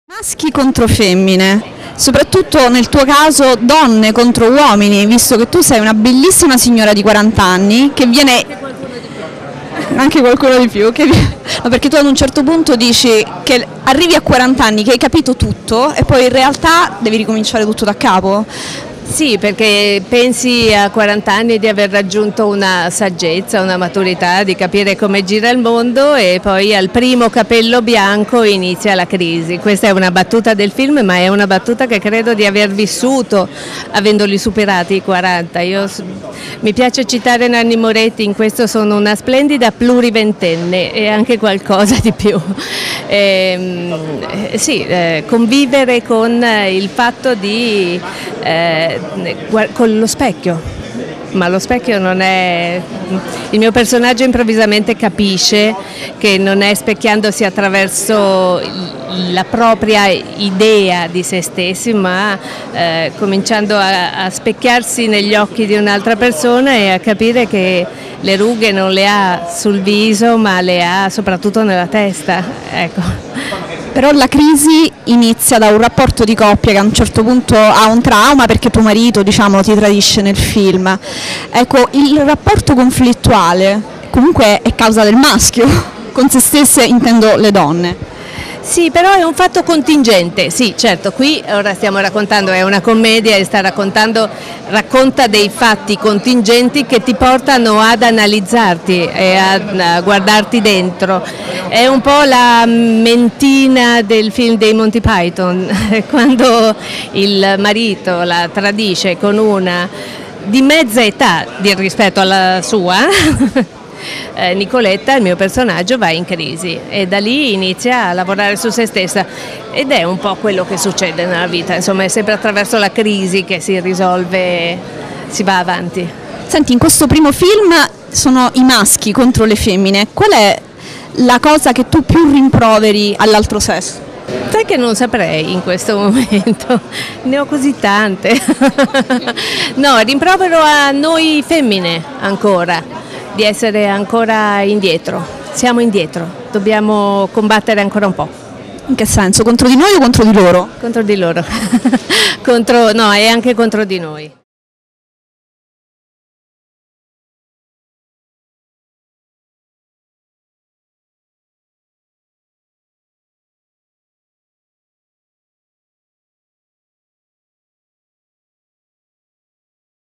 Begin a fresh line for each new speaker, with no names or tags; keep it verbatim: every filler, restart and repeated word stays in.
Maschi contro femmine, soprattutto nel tuo caso donne contro uomini, visto che tu sei una bellissima signora di quaranta anni che viene... Anche qualcuno di più, che... no, perché tu ad un certo punto dici che arrivi a quaranta anni che hai capito tutto e poi in realtà devi ricominciare tutto da capo.
Sì, perché pensi a quaranta anni di aver raggiunto una saggezza, una maturità, di capire come gira il mondo e poi al primo capello bianco inizia la crisi. Questa è una battuta del film, ma è una battuta che credo di aver vissuto avendoli superati i quaranta. Io, mi piace citare Nanni Moretti, in questo sono una splendida pluriventenne e anche qualcosa di più. Eh, sì, eh, convivere con il fatto di... Eh, con lo specchio, ma lo specchio non è... Il mio personaggio improvvisamente capisce che non è specchiandosi attraverso la propria idea di se stessi, ma eh, cominciando a, a specchiarsi negli occhi di un'altra persona e a capire che le rughe non le ha sul viso, ma le ha soprattutto nella testa. Ecco.
Però la crisi inizia da un rapporto di coppia che a un certo punto ha un trauma perché tuo marito, diciamo, ti tradisce nel film. Ecco, il rapporto conflittuale comunque è causa del maschio, con se stesse intendo le donne.
Sì, però è un fatto contingente, sì, certo, qui ora stiamo raccontando, è una commedia e sta raccontando, racconta dei fatti contingenti che ti portano ad analizzarti e a guardarti dentro. È un po' la mentina del film dei Monty Python, quando il marito la tradisce con una di mezza età rispetto alla sua. Eh, Nicoletta, il mio personaggio, va in crisi e da lì inizia a lavorare su se stessa ed è un po' quello che succede nella vita, insomma è sempre attraverso la crisi che si risolve, si va avanti.
Senti, in questo primo film sono i maschi contro le femmine, qual è la cosa che tu più rimproveri all'altro sesso?
Sai che non saprei in questo momento, ne ho così tante. No, rimprovero a noi femmine ancora, di essere ancora indietro, siamo indietro, dobbiamo combattere ancora un po'.
In che senso? Contro di noi o contro di loro?
Contro di loro, contro, no, è anche contro di noi.